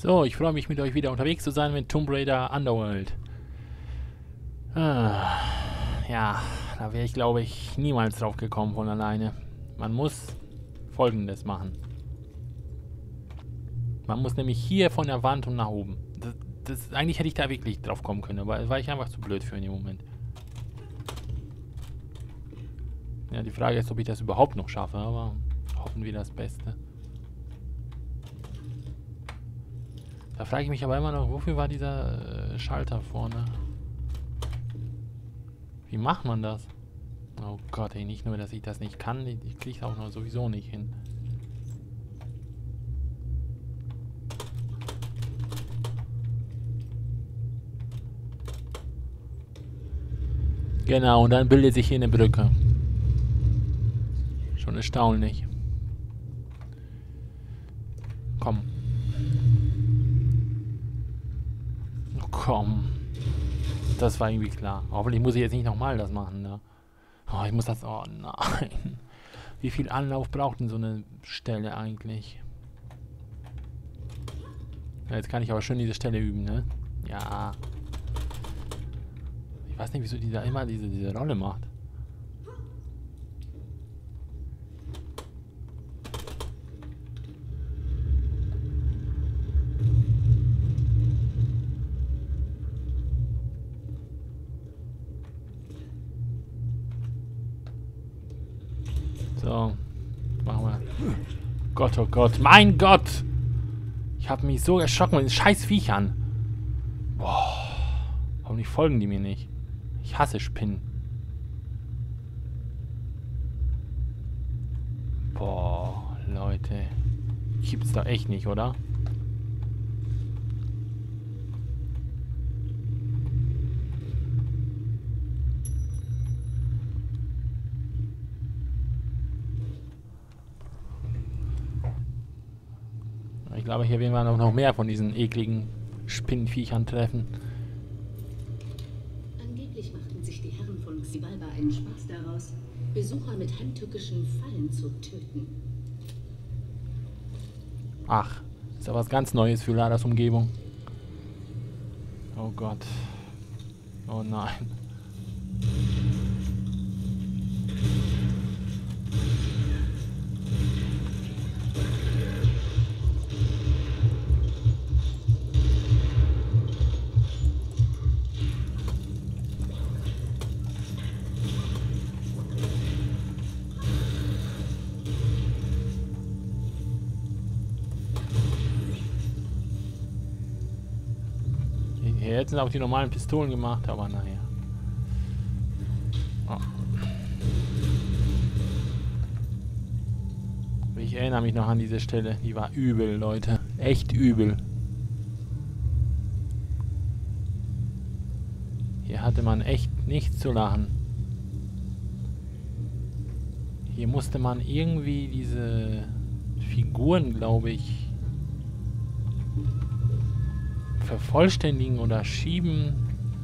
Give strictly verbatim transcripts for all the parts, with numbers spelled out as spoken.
So, ich freue mich, mit euch wieder unterwegs zu sein mit Tomb Raider Underworld. Ah, ja, da wäre ich, glaube ich, niemals drauf gekommen von alleine. Man muss Folgendes machen. Man muss nämlich hier von der Wand und nach oben. Das, das, eigentlich hätte ich da wirklich drauf kommen können, aber war ich einfach zu blöd für in dem Moment. Ja, die Frage ist, ob ich das überhaupt noch schaffe, aber hoffen wir das Beste. Da frage ich mich aber immer noch, wofür war dieser äh, Schalter vorne? Wie macht man das? Oh Gott, ey, nicht nur, dass ich das nicht kann, ich, ich kriege es auch noch sowieso nicht hin. Genau, und dann bildet sich hier eine Brücke. Schon erstaunlich. Komm. Oh, komm. Das war irgendwie klar. Hoffentlich muss ich jetzt nicht nochmal das machen, ne? Oh, ich muss das... Oh nein. Wie viel Anlauf braucht denn so eine Stelle eigentlich? Ja, jetzt kann ich aber schön diese Stelle üben, ne? Ja. Ich weiß nicht, wieso die da immer diese, diese Rolle macht. So, machen wir. Gott, oh Gott, mein Gott! Ich habe mich so erschrocken mit den scheiß Viechern. Boah, warum folgen die mir nicht? Ich hasse Spinnen. Boah, Leute. Gibt's doch echt nicht, oder? Ich glaube, hier werden wir noch mehr von diesen ekligen Spinnenviechern treffen. Angeblich machten sich die Herren von Xibalba einen Spaß daraus, Besucher mit heimtückischen Fallen zu töten. Ach, ist ja was ganz Neues für Ladas Umgebung. Oh Gott. Oh nein. Hier hätten sie auch die normalen Pistolen gemacht, aber naja. Oh. Ich erinnere mich noch an diese Stelle. Die war übel, Leute. Echt übel. Hier hatte man echt nichts zu lachen. Hier musste man irgendwie diese Figuren, glaube ich, vervollständigen oder schieben.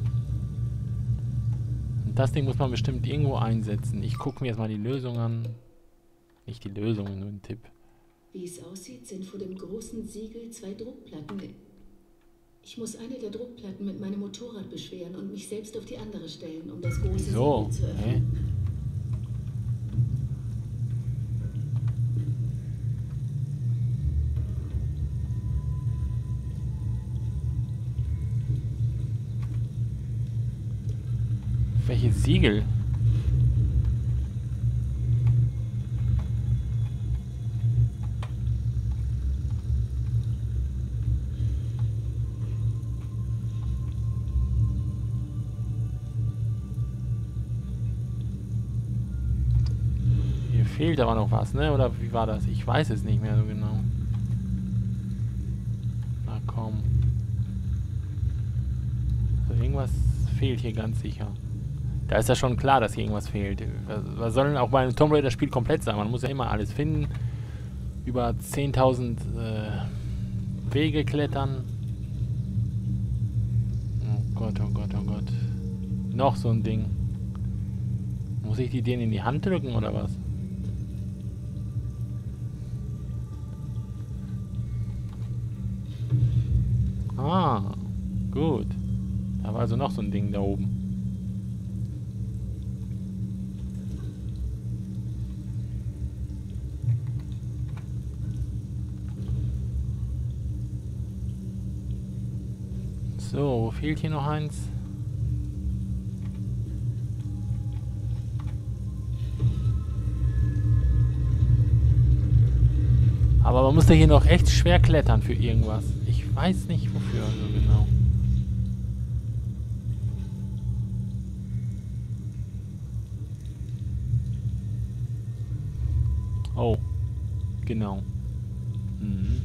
Und das Ding muss man bestimmt irgendwo einsetzen. Ich gucke mir jetzt mal die Lösung an. Nicht die Lösung, nur ein Tipp. Wie es aussieht, sind vor dem großen Siegel zwei Druckplatten. Ich muss eine der Druckplatten mit meinem Motorrad beschweren und mich selbst auf die andere stellen, um das große So, Siegel zu öffnen. hä? Welches Siegel? Hier fehlt aber noch was, ne? Oder wie war das? Ich weiß es nicht mehr so genau. Na komm. Also irgendwas fehlt hier ganz sicher. Da ist ja schon klar, dass hier irgendwas fehlt. Was soll denn auch bei einem Tomb Raider Spiel komplett sein? Man muss ja immer alles finden. Über zehntausend äh, Wege klettern. Oh Gott, oh Gott, oh Gott. Noch so ein Ding. Muss ich die denen in die Hand drücken oder was? Ah, gut. Da war also noch so ein Ding da oben. So, wo fehlt hier noch eins? Aber man muss da hier noch echt schwer klettern für irgendwas. Ich weiß nicht wofür so genau. Oh, genau. Mhm.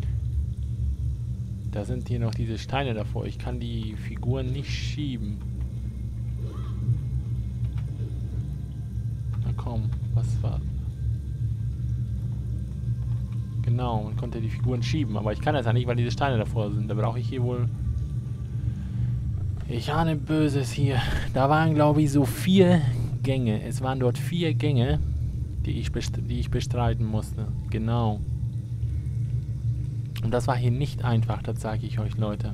Da sind hier noch diese Steine davor. Ich kann die Figuren nicht schieben. Na komm, was war... Genau, man konnte die Figuren schieben, aber ich kann das ja nicht, weil diese Steine davor sind. Da brauche ich hier wohl... Ich ahne Böses hier. Da waren, glaube ich, so vier Gänge. Es waren dort vier Gänge, die ich, best die ich bestreiten musste. Genau. Und das war hier nicht einfach, das sage ich euch, Leute.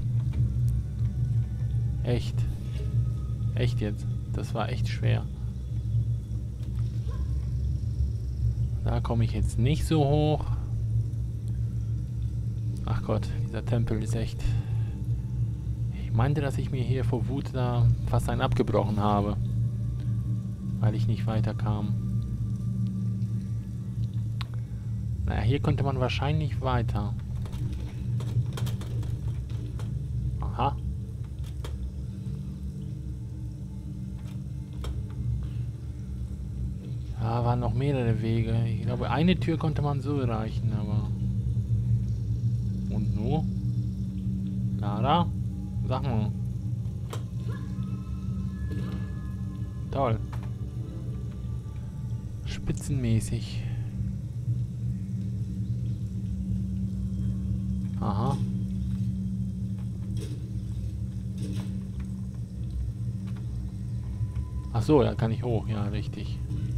Echt. Echt jetzt. Das war echt schwer. Da komme ich jetzt nicht so hoch. Ach Gott, dieser Tempel ist echt... Ich meinte, dass ich mir hier vor Wut da fast einen abgebrochen habe. Weil ich nicht weiterkam. Naja, hier konnte man wahrscheinlich weiter. Aha. Da waren noch mehrere Wege. Ich glaube, eine Tür konnte man so erreichen, aber... Und nur? Lara? Sag mal. Toll. Spitzenmäßig. Aha. Ach so, da kann ich hoch. Ja, richtig.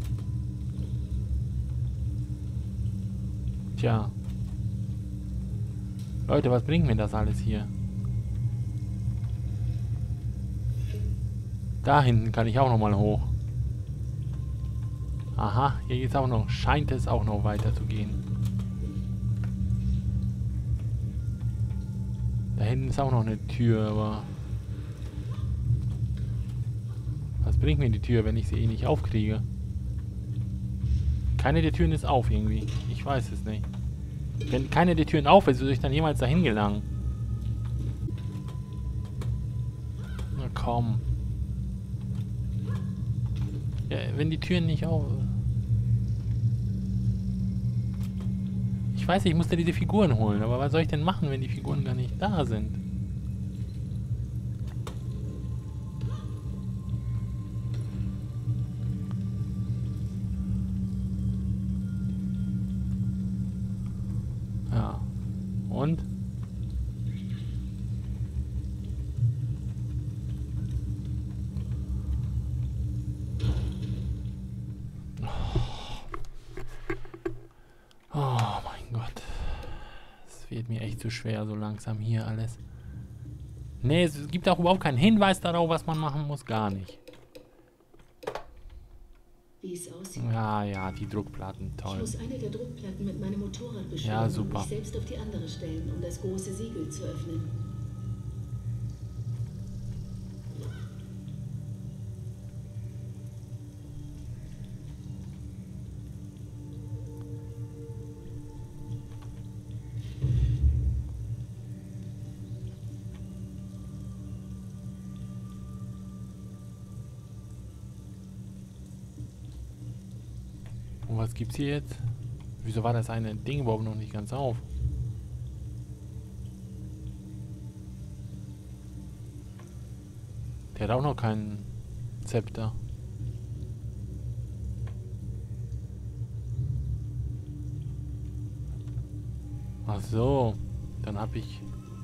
Tja. Leute, was bringt mir das alles hier? Da hinten kann ich auch noch mal hoch. Aha, hier geht's auch noch. Scheint es auch noch weiter zu gehen. Da hinten ist auch noch eine Tür, aber... Was bringt mir die Tür, wenn ich sie eh nicht aufkriege? Keine der Türen ist auf irgendwie. Ich weiß es nicht. Wenn keine der Türen auf ist, soll ich dann jemals dahin gelangen? Na komm. Ja, wenn die Türen nicht auf... Ich weiß, ich muss da diese Figuren holen, aber was soll ich denn machen, wenn die Figuren gar nicht da sind? Ja. Und? Oh mein Gott. Es wird mir echt zu schwer, so langsam hier alles. Nee, es gibt auch überhaupt keinen Hinweis darauf, was man machen muss. Gar nicht. Wie es aussieht. Ja, ja, die Druckplatten, toll. Ich muss eine der Druckplatten mit meinem Motorrad beschweren Ja, super. und mich selbst auf die andere stellen, um das große Siegel zu öffnen. Und was gibt's hier jetzt? Wieso war das eine Ding überhaupt noch nicht ganz auf? Der hat auch noch keinen Zepter. Ach so, dann habe ich...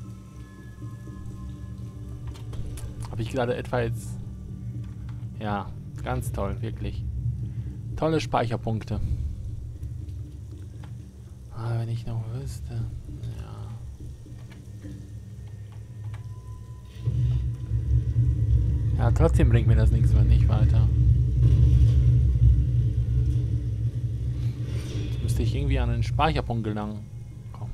Habe ich gerade etwa jetzt... Ja, ganz toll, wirklich. Tolle Speicherpunkte. Aber wenn ich noch wüsste... Ja. Ja, trotzdem bringt mir das nichts, wenn nicht weiter. Jetzt müsste ich irgendwie an einen Speicherpunkt gelangen. Komm.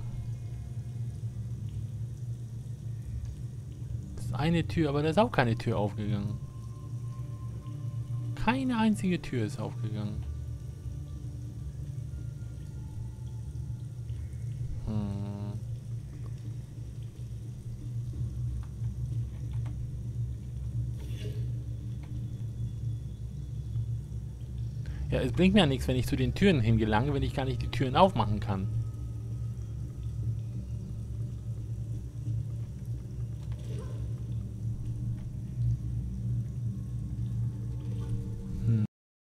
Das ist eine Tür, aber da ist auch keine Tür aufgegangen. Keine einzige Tür ist aufgegangen. Hm. Ja, es bringt mir ja nichts, wenn ich zu den Türen hingelange, wenn ich gar nicht die Türen aufmachen kann.